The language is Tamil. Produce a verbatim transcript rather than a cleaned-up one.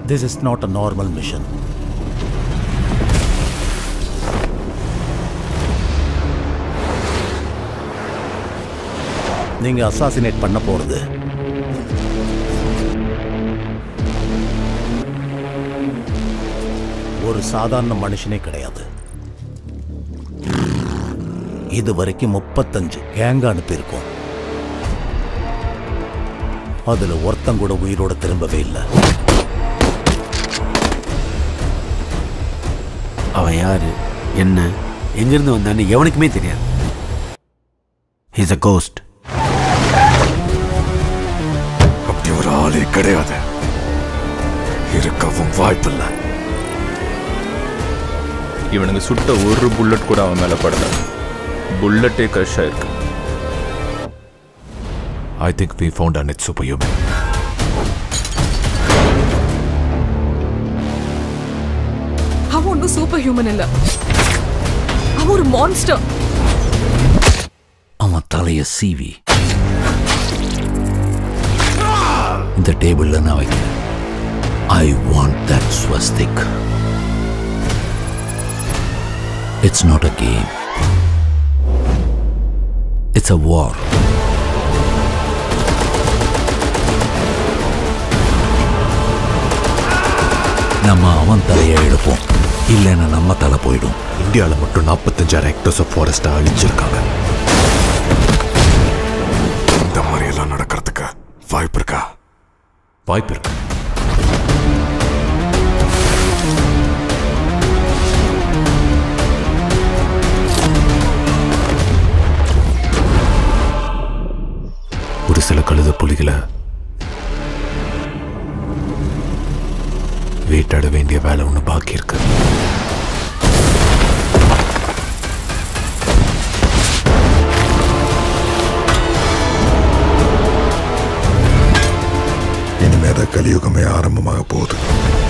This is not a normal mission. நீங்க அசாசினேட் பண்ண போறது ஒரு சாதாரண மனுஷனே கிடையாது. இது வரைக்கும் முப்பத்தஞ்சு கேங்க அனுப்பியிருக்கோம். அதுல ஒருத்தன் கூட உயிரோட திரும்பவே இல்லை. அவன் யாரு, என்ன, எங்கிருந்து வந்தான்னு எவனுக்குமே தெரியாது. He's a ghost. அப்படி ஒரு ஆளே கிடையாது, இருக்கவும் வாய்ப்பில்லை. இவனுங்க சுட்ட ஒரு புல்லட் கூட அவன் மேல படல. புல்லட்டே கிரஷ் ஆயிருக்கு. I think we found an it's superhuman. அவன் ஒன்னும் சூப்பர் ஹியூமன் இல்ல, அவன் ஒரு மான்ஸ்டர். அவன் தலைய சீவி இந்த டேபிள்ல நான் வைக்கிறேன். I want that swastik. It's not a game. It's a war. நம்ம அவன் தலையை எடுப்போம், இல்லைன்னா நம்ம தலை போயிடும். இந்தியாவில் மட்டும் நாற்பத்தஞ்சாயிரம் ஹெக்டர்ஸ் ஆஃப் ஃபாரஸ்ட்டை அழிச்சிருக்காங்க. இந்த மாதிரி எல்லாம் நடக்கிறதுக்கு வாய்ப்பு இருக்கா? வாய்ப்பு இருக்கு. ஒரு சில கழுத புலிகளை வேட்டாட வேண்டிய வேலை ஒன்று பாக்கி இருக்கு. இனிமேதான் கலியுகமே ஆரம்பமாக போகுது.